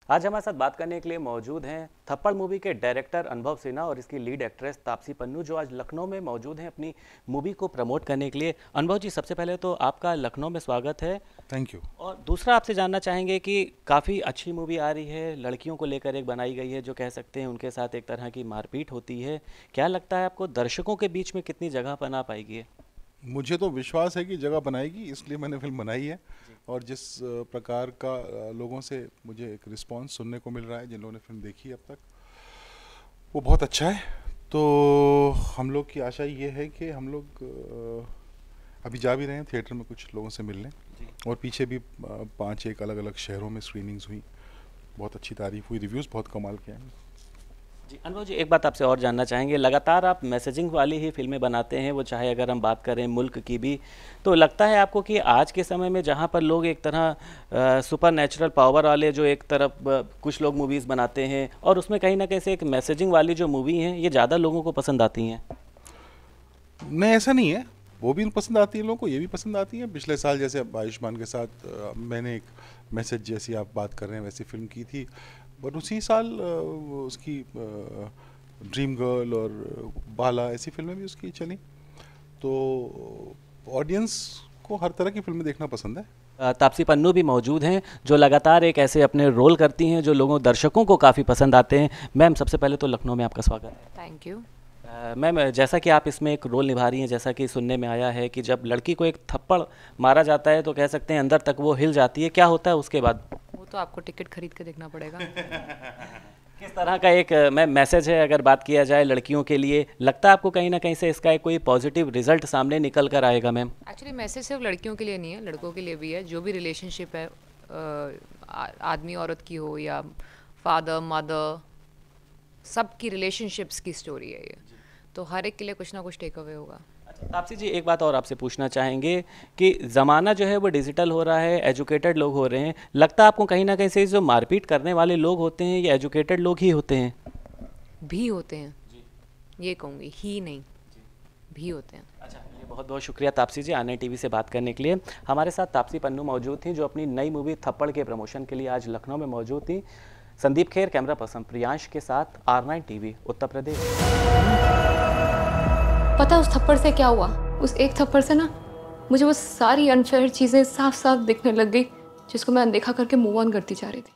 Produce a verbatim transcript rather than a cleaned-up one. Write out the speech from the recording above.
आज हमारे साथ बात करने के लिए मौजूद हैं थप्पड़ मूवी के डायरेक्टर अनुभव सिन्हा और इसकी लीड एक्ट्रेस तापसी पन्नू, जो आज लखनऊ में मौजूद हैं अपनी मूवी को प्रमोट करने के लिए। अनुभव जी, सबसे पहले तो आपका लखनऊ में स्वागत है। Thank you. और दूसरा आपसे जानना चाहेंगे कि काफ़ी अच्छी मूवी आ रही है, लड़कियों को लेकर एक बनाई गई है, जो कह सकते हैं उनके साथ एक तरह की मारपीट होती है। क्या लगता है आपको दर्शकों के बीच में कितनी जगह बना पाएगी? मुझे तो विश्वास है कि जगह बनाएगी, इसलिए मैंने फिल्म बनाई है। और जिस प्रकार का लोगों से मुझे एक रिस्पांस सुनने को मिल रहा है, जिन लोगों ने फिल्म देखी अब तक, वो बहुत अच्छा है। तो हम लोग की आशा ये है कि हम लोग अभी जा भी रहे हैं थिएटर में कुछ लोगों से मिलने, और पीछे भी पांच एक अलग अलग शहरों में स्क्रीनिंग्स हुई, बहुत अच्छी तारीफ हुई, रिव्यूज़ बहुत कमाल के हैं। जी अनुभव जी, एक बात आपसे और जानना चाहेंगे, लगातार आप मैसेजिंग वाली ही फिल्में बनाते हैं, वो चाहे अगर हम बात करें मुल्क की भी, तो लगता है आपको कि आज के समय में जहाँ पर लोग एक तरह सुपर नेचुरल पावर वाले जो एक तरफ कुछ लोग मूवीज़ बनाते हैं, और उसमें कहीं ना कहीं से एक मैसेजिंग वाली जो मूवी हैं ये ज़्यादा लोगों को पसंद आती हैं? नहीं, ऐसा नहीं है, वो भी पसंद आती है लोगों को, ये भी पसंद आती है। पिछले साल जैसे आयुष्मान के साथ मैंने एक मैसेज जैसी आप बात कर रहे हैं वैसी फिल्म की थी, बट उसी साल उसकी ड्रीम गर्ल और बाला ऐसी फिल्में भी उसकी चली। तो ऑडियंस को हर तरह की फिल्में देखना पसंद है। तापसी पन्नू भी मौजूद हैं, जो लगातार एक ऐसे अपने रोल करती हैं जो लोगों दर्शकों को काफ़ी पसंद आते हैं। मैम, सबसे पहले तो लखनऊ में आपका स्वागत है। थैंक यू मैम, जैसा कि आप इसमें एक रोल निभा रही हैं, जैसा कि सुनने में आया है कि जब लड़की को एक थप्पड़ मारा जाता है तो कह सकते हैं अंदर तक वो हिल जाती है, क्या होता है उसके बाद? वो तो आपको टिकट खरीद के देखना पड़ेगा। किस तरह का एक मैम मैसेज है अगर बात किया जाए लड़कियों के लिए? लगता है आपको कहीं ना कहीं से इसका एक कोई पॉजिटिव रिजल्ट सामने निकल कर आएगा? मैम, एक्चुअली मैसेज सिर्फ लड़कियों के लिए नहीं है, लड़कों के लिए भी है। जो भी रिलेशनशिप है, आदमी औरत की हो या फादर मदर, सबकी रिलेशनशिप्स की स्टोरी है ये, तो हर एक के लिए कुछ ना कुछ टेक अवे होगा। तापसी जी, एक बात और आपसे पूछना चाहेंगे कि ज़माना जो है वो डिजिटल हो रहा है, एजुकेटेड लोग हो रहे हैं, लगता है आपको कहीं ना कहीं से जो मारपीट करने वाले लोग होते हैं ये एजुकेटेड लोग ही होते हैं? भी होते हैं जी। ये कहूँगी, ही नहीं जी। भी होते हैं। अच्छा, ये बहुत बहुत शुक्रिया तापसी जी आने टीवी से बात करने के लिए। हमारे साथ तापसी पन्नू मौजूद थी, जो अपनी नई मूवी थप्पड़ के प्रमोशन के लिए आज लखनऊ में मौजूद थी। संदीप खेर, कैमरा पर्सन प्रियांश के साथ, R nine TV, Uttar Pradesh. पता उस थप्पड़ से क्या हुआ? उस एक थप्पड़ से ना मुझे वो सारी अनफेयर चीज़ें साफ साफ दिखने लग गई, जिसको मैं अनदेखा करके मूव ऑन करती जा रही थी।